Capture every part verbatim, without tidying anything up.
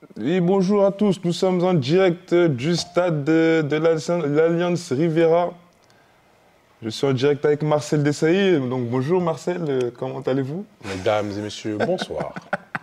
Et bonjour à tous, nous sommes en direct du stade de, de l'Alliance Riviera. Je suis en direct avec Marcel Desailly. Donc bonjour Marcel, comment allez-vous? Mesdames et messieurs, bonsoir.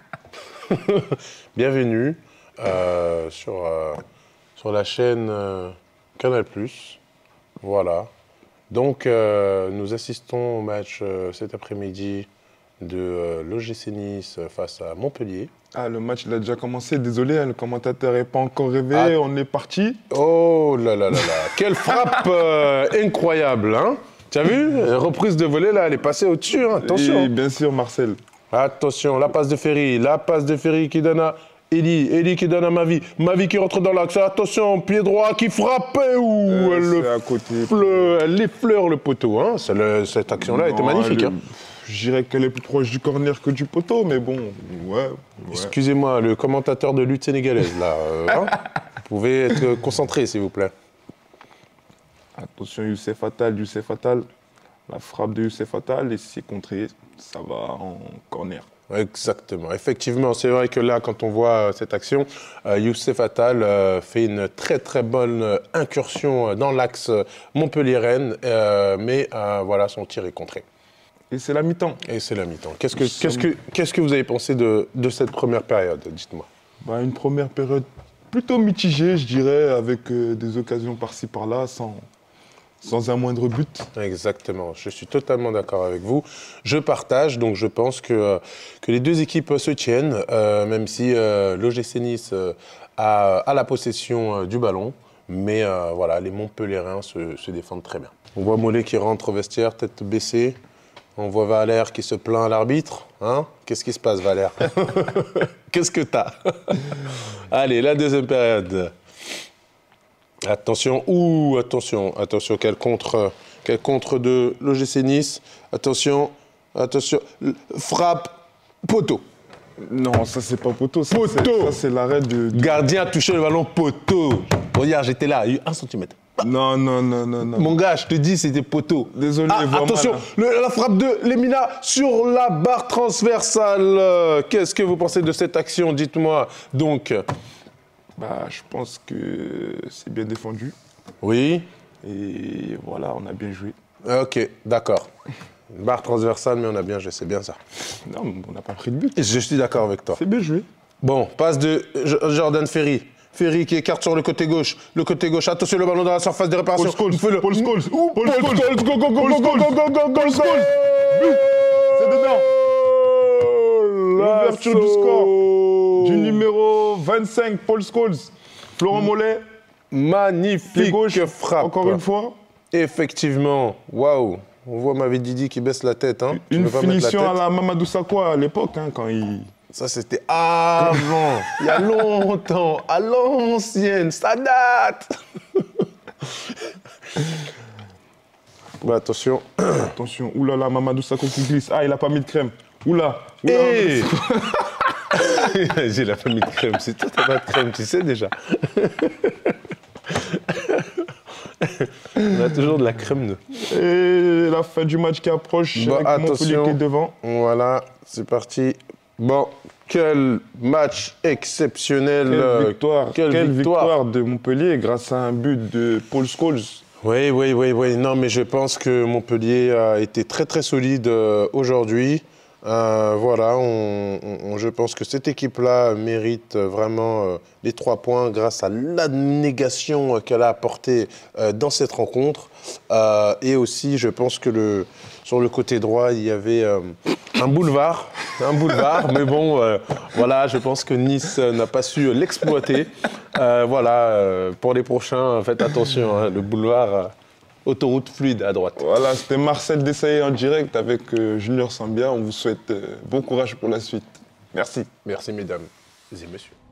Bienvenue euh, sur, euh, sur la chaîne euh, Canal plus. Voilà. Donc euh, nous assistons au match euh, cet après-midi de euh, l'O G C Nice face à Montpellier. Ah, le match il a déjà commencé, désolé, hein, le commentateur n'est pas encore réveillé, ah. On est parti. Oh là là là là, quelle frappe euh, incroyable, hein? Tu as vu? La reprise de volée, là, elle est passée au-dessus, hein. Attention. Et bien sûr, Marcel. Attention, la passe de Ferry, la passe de Ferry qui donne à Eli, Eli qui donne à Mavi, Mavi qui rentre dans l'axe, attention, pied droit qui frappe, ouh, euh, elle, le à côté. Fleur, elle effleure le poteau, hein. Le, cette action-là était magnifique. Le... Hein. Je dirais qu'elle est plus proche du corner que du poteau, mais bon, ouais. ouais. Excusez-moi, le commentateur de lutte sénégalaise, là, euh, hein. Vous pouvez être concentré, s'il vous plaît. Attention, Youssef Attal, Youssef Attal. La frappe de Youssef Attal, et si c'est contré, ça va en corner. Exactement. Effectivement, c'est vrai que là, quand on voit cette action, euh, Youssef Attal euh, fait une très très bonne incursion dans l'axe Montpellier-Rennes, euh, mais euh, voilà, son tir est contré. Et c'est la mi-temps. Et c'est la mi-temps. Qu'est-ce que, qu'est-ce que, qu'est-ce que vous avez pensé de, de cette première période, dites-moi? Bah, une première période plutôt mitigée, je dirais, avec euh, des occasions par-ci par-là, sans... Sans un moindre but. Exactement, je suis totalement d'accord avec vous. Je partage, donc je pense que, que les deux équipes se tiennent, euh, même si euh, l'O G C Nice euh, a, a la possession euh, du ballon. Mais euh, voilà, les Montpelliérains se, se défendent très bien. On voit Mollet qui rentre au vestiaire, tête baissée. On voit Valère qui se plaint à l'arbitre. Hein? Qu'est-ce qui se passe, Valère? Qu'est-ce que t'as? Allez, la deuxième période. Attention, ouh, attention, attention, quel contre, quel contre de l'O G C Nice. Attention, attention, frappe, poteau. Non, ça c'est pas poteau, ça poteau. c'est l'arrêt de, de... Gardien a touché le ballon, poteau. Regarde, j'étais là, il y a eu un centimètre. Non, non, non, non, non. Mon gars, je te dis, c'était poteau. Désolé, ah, attention, le, la frappe de Lemina sur la barre transversale. Qu'est-ce que vous pensez de cette action? Dites-moi. Donc... Bah, je pense que c'est bien défendu. Oui. Et voilà, on a bien joué. Ok, d'accord. Une barre transversale, mais on a bien joué, c'est bien ça. Non, on n'a pas pris de but. Je suis d'accord avec toi. C'est bien joué. Bon, passe de Jordan Ferry. Ferry qui écarte sur le côté gauche. Le côté gauche, attention, le ballon dans la surface de réparation. Paul Scholes, Paul Scholes. Paul Scholes, go, go, go, go, go, go, go, go, Paul Scholes. C'est dedans. L'ouverture du score du numéro vingt-cinq, Paul Scholes. Florent Mollet. Magnifique gauche, frappe. Encore une fois. Effectivement. Waouh. On voit Mavi Didi qui baisse la tête. Hein. Une finition la à la Mamadou Sakho à l'époque, hein, quand il... Ça, c'était avant. Il y a longtemps. À l'ancienne. Ça date. Bah, attention. Attention. Oulala, Mamadou Sakho qui glisse. Ah, il n'a pas mis de crème. Oula. Oula. Hey. J'ai la famille de crème. C'est toi, t'as pas de crème, tu sais déjà. On a toujours de la crème. De... Et la fin du match qui approche. Bon, avec Montpellier qui est devant. Voilà, c'est parti. Bon, quel match exceptionnel. Quelle victoire. Quelle, quelle victoire. victoire de Montpellier grâce à un but de Paul Scholes. Oui, oui, oui, oui. Non, mais je pense que Montpellier a été très, très solide euh, aujourd'hui. Euh, voilà, on, on, je pense que cette équipe-là mérite vraiment euh, les trois points grâce à l'abnégation qu'elle a apportée euh, dans cette rencontre. Euh, et aussi, je pense que le, sur le côté droit, il y avait euh, un boulevard, un boulevard. Mais bon, euh, voilà, je pense que Nice n'a pas su l'exploiter. Euh, voilà, euh, pour les prochains, faites attention, hein, le boulevard... Euh, autoroute fluide à droite. Voilà, c'était Marcel Desailly en direct avec euh, Junior Sambia. On vous souhaite euh, bon courage pour la suite. Merci. Merci mesdames et messieurs.